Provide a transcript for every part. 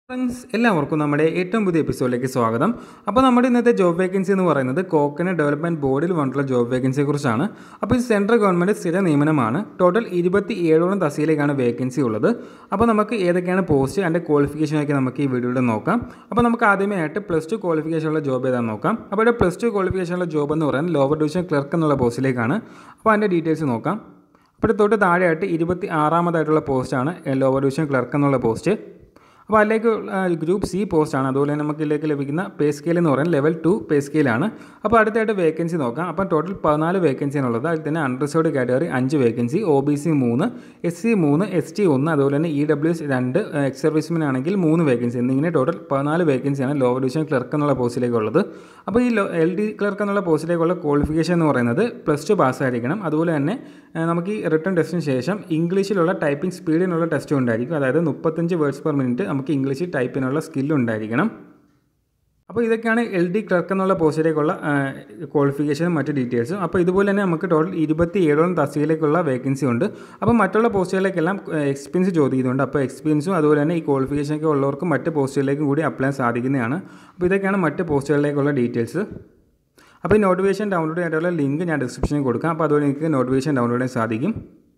Friends എല്ലാവർക്കും നമ്മുടെ ഏറ്റവും പുതിയ എപ്പിസോഡിലേക്ക് സ്വാഗതം. അപ്പോൾ നമ്മുടെ ഇന്നത്തെ ജോബ് വേക്കൻസി എന്ന് പറയുന്നത് കോക്കനട്ട് ഡെവലപ്മെൻറ്റ് ബോർഡിൽ വന്നിട്ടുള്ള ജോബ് വേക്കൻസിയെ കുറിച്ചാണ്. അപ്പോൾ ഇത് സെൻട്രൽ ഗവൺമെൻറ് സ്ഥിര നിയമനമാണ്. ടോട്ടൽ 27ഓളം തസ്തികയിലേക്കാണ് വേക്കൻസി ഉള്ളത്. അപ്പോൾ നമുക്ക് ഏതൊക്കെയാണ് പോസ്റ്റ് അതിൻ്റെ ക്വാളിഫിക്കേഷനൊക്കെ നമുക്ക് ഈ വീഡിയോയിൽ നോക്കാം. അപ്പോൾ നമുക്ക് ആദ്യമേ ആയിട്ട് +2 ക്വാളിഫിക്കേഷനുള്ള ജോബ് ഏതാണെന്ന് നോക്കാം. അപ്പോൾ ഇവിടെ +2 ക്വാളിഫിക്കേഷനുള്ള ജോബ് എന്ന് പറയുന്നത് ലോവർ ഡിവിഷൻ ക്ലർക്ക് എന്നുള്ള പോസ്റ്റിലേക്കാണ്. അപ്പോൾ അതിൻ്റെ ഡീറ്റെയിൽസ് നോക്കാം. അപ്പോൾ തൊട്ട് താഴെയായിട്ട് 26ാമതായിട്ടുള്ള പോസ്റ്റാണ് ലോവർ ഡിവിഷൻ ക്ലർക്ക് എന്നുള്ള പോസ്റ്റ്. അപ്പോൾ അതിലേക്ക് ഗ്രൂപ്പ് സി പോസ്റ്റാണ്. അതുപോലെ തന്നെ നമുക്ക് ഇതിലേക്ക് ലഭിക്കുന്ന പേ സ്കെയിൽ എന്ന് പറയുന്നത് ലെവൽ 2 പേ സ്കെയിലാണ്. അപ്പോൾ അടുത്തായിട്ട് വേക്കൻസി നോക്കാം. അപ്പോൾ ടോട്ടൽ 14 വേക്കൻസിയാണുള്ളത്. അതിൽ തന്നെ unreserved category 5 vacancy, OBC 3, SC 3, ST 1, അതുപോലെ തന്നെ EWS 2, എക്സ് സർവീസ്മെൻ ആണെങ്കിൽ 3 വേക്കൻസി എന്നിങ്ങനെ ടോട്ടൽ 14 വേക്കൻസിയാണ് ലോവർ ഡിവിഷൻ ക്ലർക്ക് എന്നുള്ള പോസ്റ്റിലേക്കുള്ളത്. അപ്പോൾ ഈ LD ക്ലർക്ക് എന്നുള്ള പോസ്റ്റിലേക്കുള്ള ക്വാളിഫിക്കേഷൻ എന്ന് പറയുന്നത് +2 പാസ്സായിരിക്കണം. അതുപോലെ തന്നെ നമുക്ക് ഈ റിട്ടൺ ടെസ്റ്റിന് ശേഷം ഇംഗ്ലീഷിലുള്ള ടൈപ്പിംഗ് സ്പീഡിനുള്ള ടെസ്റ്റും ഉണ്ടായിരിക്കും. അതായത് 35 വേർഡ്സ് പെർ മിനിറ്റ് നമുക്ക് ഇംഗ്ലീഷിൽ ടൈപ്പ് ചെയ്യാനുള്ള സ്കില്ലുണ്ടായിരിക്കണം. അപ്പോൾ ഇതൊക്കെയാണ് LD ക്ലർക്ക് എന്നുള്ള പോസ്റ്റിലേക്കുള്ള ക്വാളിഫിക്കേഷനും മറ്റ് ഡീറ്റെയിൽസും. അപ്പോൾ ഇതുപോലെ തന്നെ നമുക്ക് ടോട്ടൽ 27ഓളം തസ്തികയിലേക്കുള്ള വേക്കൻസി ഉണ്ട്. അപ്പോൾ മറ്റുള്ള പോസ്റ്റുകളിലേക്കെല്ലാം എക്സ്പീരിയൻസ് ചോദിക്കുന്നുണ്ട്. അപ്പോൾ എക്സ്പീരിയൻസും അതുപോലെ തന്നെ ഈ ക്വാളിഫിക്കേഷനൊക്കെ ഉള്ളവർക്ക് മറ്റ് പോസ്റ്റുകളിലേക്കും കൂടി അപ്ലൈ സാധിക്കുന്നതാണ്. അപ്പോൾ ഇതൊക്കെയാണ് മറ്റ് പോസ്റ്റുകളിലേക്കുള്ള ഡീറ്റെയിൽസ്. അപ്പോൾ ഈ നോട്ടിഫിക്കേഷൻ ഡൗൺലോഡ് ചെയ്യാനുള്ള ലിങ്ക് ഞാൻ ഡിസ്ക്രിപ്ഷനിൽ കൊടുക്കാം. അപ്പോൾ അതുപോലെ നിങ്ങൾക്ക് നോട്ടിഫിക്കേഷൻ ഡൗൺലോഡ് ചെയ്യാൻ സാധിക്കും.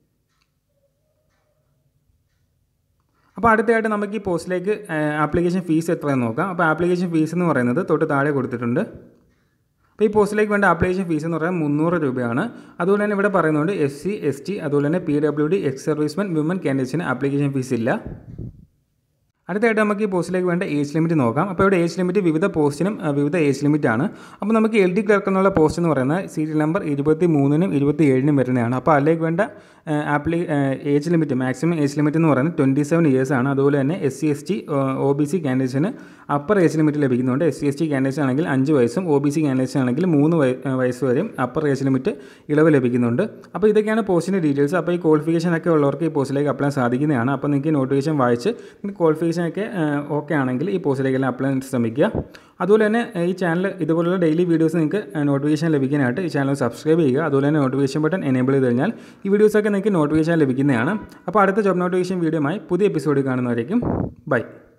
അപ്പോൾ അടുത്തായിട്ട് നമുക്ക് ഈ പോസ്റ്റിലേക്ക് ആപ്ലിക്കേഷൻ ഫീസ് എത്രയെന്ന് നോക്കാം. അപ്പോൾ ആപ്ലിക്കേഷൻ ഫീസ് എന്ന് പറയുന്നത് തൊട്ട് താഴെ കൊടുത്തിട്ടുണ്ട്. അപ്പോൾ ഈ പോസ്റ്റിലേക്ക് വേണ്ട ആപ്ലിക്കേഷൻ ഫീസ് എന്ന് പറയുന്നത് 300 രൂപയാണ്. അതുപോലെ തന്നെ ഇവിടെ പറയുന്നുണ്ട് SC, ST, അതുപോലെ തന്നെ PWD, എക്സ് സർവീസ്മെൻ, വിമൻ കാൻഡിഡേറ്റ്സിന് ആപ്ലിക്കേഷൻ ഫീസ് ഇല്ല. അടുത്തായിട്ട് നമുക്ക് ഈ പോസ്റ്റിലേക്ക് വേണ്ട ഏജ് ലിമിറ്റ് നോക്കാം. അപ്പോൾ ഇവിടെ ഏജ് ലിമിറ്റ് വിവിധ പോസ്റ്റിനും വിവിധ ഏജ് ലിമിറ്റാണ്. അപ്പോൾ നമുക്ക് LD ക്ലർക്ക് എന്നുള്ള പോസ്റ്റ് എന്ന് പറയുന്നത് സീരിയൽ നമ്പർ 23നും 27നും വരുന്നതാണ്. അപ്പോൾ അതിലേക്ക് വേണ്ട age limit maximum age limit എന്ന് പറയുന്നത് 27 ഇയേഴ്സ് ആണ്. അതുപോലെ തന്നെ SC, ST, OBC കാൻഡിഡേറ്റ്സിന് അപ്പർ ഏജ് ലിമിറ്റ് ലഭിക്കുന്നുണ്ട്. SC, ST കാൻഡിഡേറ്റ്സ് ആണെങ്കിൽ 5 വയസ്സും OBC കാൻഡിഡേറ്റ്സ് ആണെങ്കിൽ 3 വയസ്സ് വരെയും അപ്പർ ഏജ് ലിമിറ്റ് ഇളവ് ലഭിക്കുന്നുണ്ട്. അപ്പോൾ ഇതൊക്കെയാണ് പോസ്റ്റിൻ്റെ ഡീറ്റെയിൽസ്. അപ്പോൾ ഈ ക്വാളിഫിക്കേഷനൊക്കെ ഉള്ളവർക്ക് ഈ പോസ്റ്റിലേക്ക് അപ്ലൈ സാധിക്കുന്നതാണ്. അപ്പോൾ നിങ്ങൾക്ക് നോട്ടിഫിക്കേഷൻ വായിച്ച് ക്വാളിഫിക്കേഷനൊക്കെ ഓക്കെ ആണെങ്കിൽ ഈ പോസ്റ്റിലേക്കെല്ലാം അപ്ലൈ ശ്രമിക്കുക. അതുപോലെ തന്നെ ഈ ചാനൽ ഇതുപോലുള്ള ഡെയിലി വീഡിയോസ് നിങ്ങൾക്ക് നോട്ടിഫിക്കേഷൻ ലഭിക്കാനായിട്ട് ഈ ചാനൽ സബ്സ്ക്രൈബ് ചെയ്യുക. അതുപോലെ തന്നെ നോട്ടിഫിക്കേഷൻ ബട്ടൺ എനേബിൾ ചെയ്ത് കഴിഞ്ഞാൽ ഈ വീഡിയോസൊക്കെ നിങ്ങൾക്ക് നോട്ടിഫിക്കേഷൻ ലഭിക്കുന്നതാണ്. അപ്പോൾ അടുത്ത ജോബ് നോട്ടിഫിക്കേഷൻ വീഡിയോയുമായി പുതിയ എപ്പിസോഡിൽ കാണുന്നവരേക്കും ബൈ.